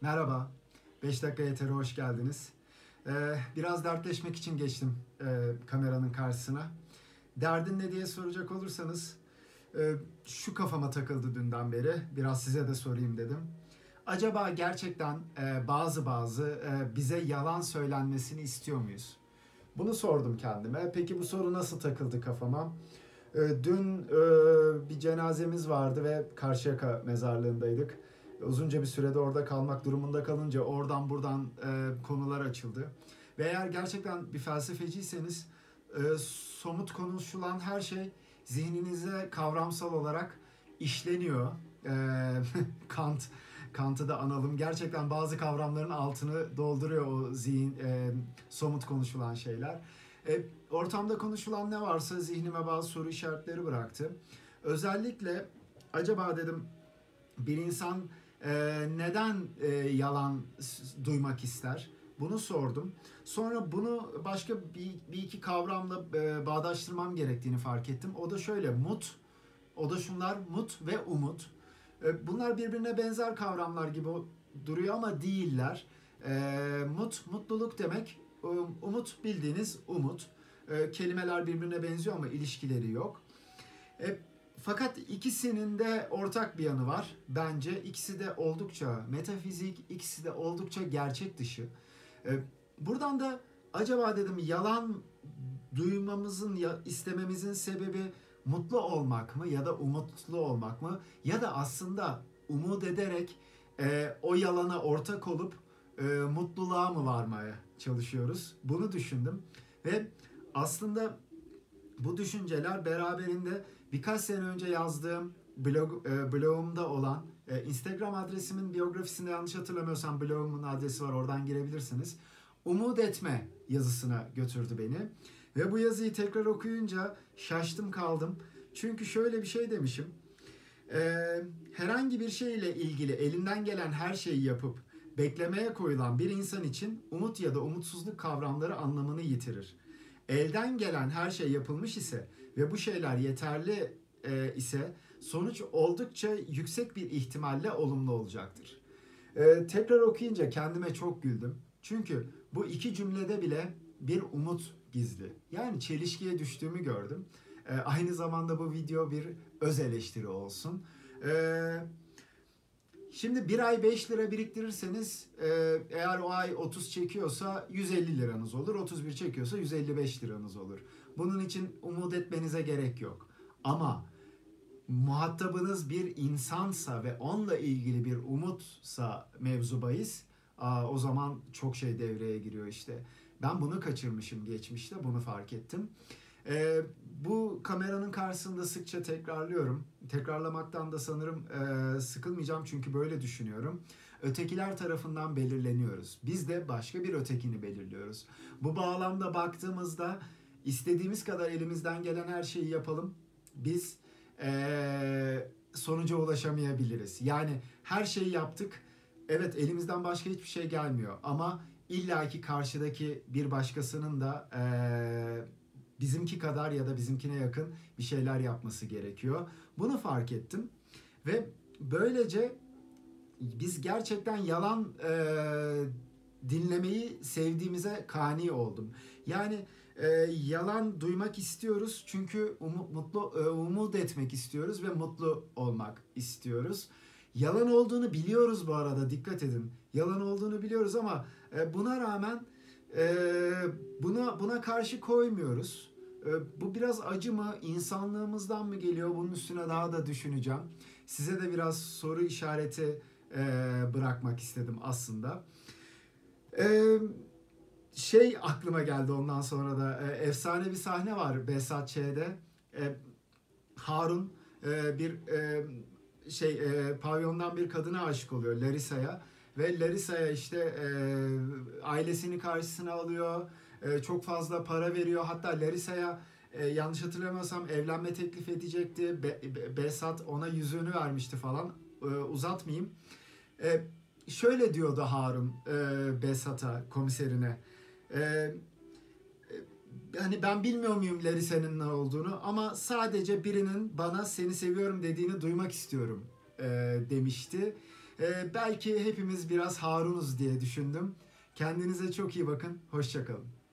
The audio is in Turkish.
Merhaba, 5 dakika yetere hoş geldiniz. Biraz dertleşmek için geçtim kameranın karşısına. Derdin ne diye soracak olursanız şu kafama takıldı dünden beri. Biraz size de sorayım dedim. Acaba gerçekten bazı bize yalan söylenmesini istiyor muyuz? Bunu sordum kendime. Peki bu soru nasıl takıldı kafama? Dün bir cenazemiz vardı ve Karşıyaka mezarlığındaydık. Uzunca bir sürede orada kalmak durumunda kalınca oradan buradan konular açıldı. Ve eğer gerçekten bir felsefeciyseniz somut konuşulan her şey zihninize kavramsal olarak işleniyor. E, Kant Kant'ı da analım. Gerçekten bazı kavramların altını dolduruyor o zihin, somut konuşulan şeyler. Ortamda konuşulan ne varsa zihnime bazı soru işaretleri bıraktı. Özellikle acaba dedim bir insan neden yalan duymak ister? Bunu sordum. Sonra bunu başka bir iki kavramla bağdaştırmam gerektiğini fark ettim. O da şöyle: o da şunlar: mut ve umut. Bunlar birbirine benzer kavramlar gibi duruyor ama değiller. Mutluluk demek. Umut bildiğiniz umut. Kelimeler birbirine benziyor ama ilişkileri yok. Fakat ikisinin de ortak bir yanı var. Bence ikisi de oldukça metafizik, ikisi de oldukça gerçek dışı. Buradan da acaba dedim yalan duymamızın, istememizin sebebi mutlu olmak mı ya da umutlu olmak mı? Ya da aslında umut ederek o yalana ortak olup mutluluğa mı varmaya çalışıyoruz? Bunu düşündüm ve aslında bu düşünceler beraberinde birkaç sene önce yazdığım blogumda olan Instagram adresimin biyografisinde, yanlış hatırlamıyorsam blogumun adresi var, oradan girebilirsiniz. Umut etme yazısına götürdü beni. Ve bu yazıyı tekrar okuyunca şaştım kaldım. Çünkü şöyle bir şey demişim. Herhangi bir şeyle ilgili elinden gelen her şeyi yapıp beklemeye koyulan bir insan için umut ya da umutsuzluk kavramları anlamını yitirir. Elden gelen her şey yapılmış ise ve bu şeyler yeterli ise sonuç oldukça yüksek bir ihtimalle olumlu olacaktır. Tekrar okuyunca kendime çok güldüm. Çünkü bu iki cümlede bile bir umut gizli. Yani çelişkiye düştüğümü gördüm. Aynı zamanda bu video bir öz eleştiri olsun. Şimdi bir ay 5 lira biriktirirseniz eğer o ay 30 çekiyorsa 150 liranız olur. 31 çekiyorsa 155 liranız olur. Bunun için umut etmenize gerek yok. Ama muhatabınız bir insansa ve onunla ilgili bir umutsa mevzu bahis, o zaman çok şey devreye giriyor işte. Ben bunu kaçırmışım geçmişte, bunu fark ettim. Bu kameranın karşısında sıkça tekrarlıyorum. Tekrarlamaktan da sanırım sıkılmayacağım çünkü böyle düşünüyorum. Ötekiler tarafından belirleniyoruz. Biz de başka bir ötekini belirliyoruz. Bu bağlamda baktığımızda istediğimiz kadar elimizden gelen her şeyi yapalım. Biz sonuca ulaşamayabiliriz. Yani her şeyi yaptık. Evet, elimizden başka hiçbir şey gelmiyor ama illaki karşıdaki bir başkasının da bizimki kadar ya da bizimkine yakın bir şeyler yapması gerekiyor. Bunu fark ettim ve böylece biz gerçekten yalan dinlemeyi sevdiğimize kani oldum. Yani yalan duymak istiyoruz çünkü umut etmek istiyoruz ve mutlu olmak istiyoruz. Yalan olduğunu biliyoruz bu arada, dikkat edin. Yalan olduğunu biliyoruz ama buna rağmen buna karşı koymuyoruz. Bu biraz acı mı, insanlığımızdan mı geliyor? Bunun üstüne daha da düşüneceğim. Size de biraz soru işareti bırakmak istedim aslında. Aklıma geldi ondan sonra da efsane bir sahne var Behzat Ç'de. Harun bir pavyondan bir kadına aşık oluyor, Larissa'ya. Ve Larissa'ya işte ailesini karşısına alıyor. Çok fazla para veriyor. Hatta Larissa'ya yanlış hatırlamıyorsam evlenme teklif edecekti. Behzat ona yüzüğünü vermişti falan. Uzatmayayım. Şöyle diyordu Harun Behzat'a, komiserine. Hani ben bilmiyor muyum Larissa'nın ne olduğunu, ama sadece birinin bana seni seviyorum dediğini duymak istiyorum demişti. Belki hepimiz biraz Harunuz diye düşündüm. Kendinize çok iyi bakın. Hoşça kalın.